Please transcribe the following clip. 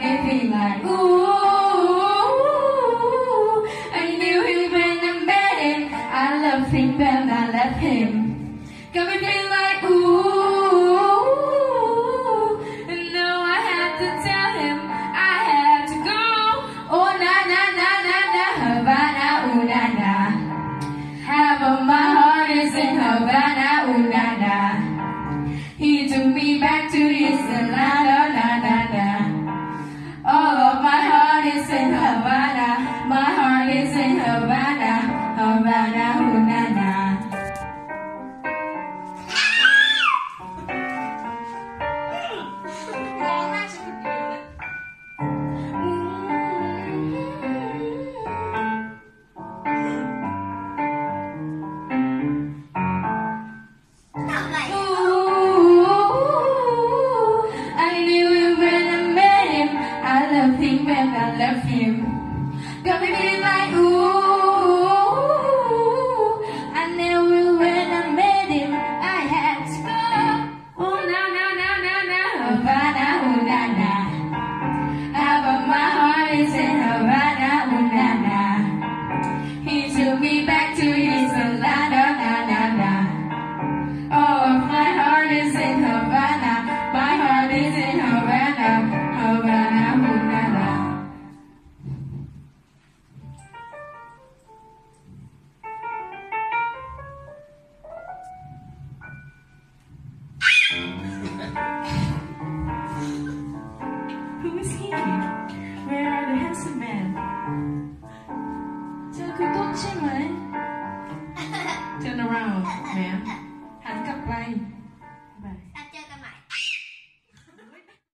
me feel like ooh. I knew him when I met him. I love him when I left him. Got me feel like ooh. And now I had to tell him I had to go. Oh na na na na na, Havana, ooh na na. Half of my heart is in Havana, ooh na na. He took me back to his land, oh na na na. All of my heart is in Havana. My heart is in Havana, Havana, ooh na na. When I left him, got me feeling like ooh. I knew when I met him, I had to go. Oh na na na na na, Havana, ooh na na. Half of my heart is in Havana, ooh na na. He took me back to his land, oh na na na. All of my heart is in Havana. My heart is in Havana, Havana, ooh na na. Who is he? Where are the handsome men? Turn around, man.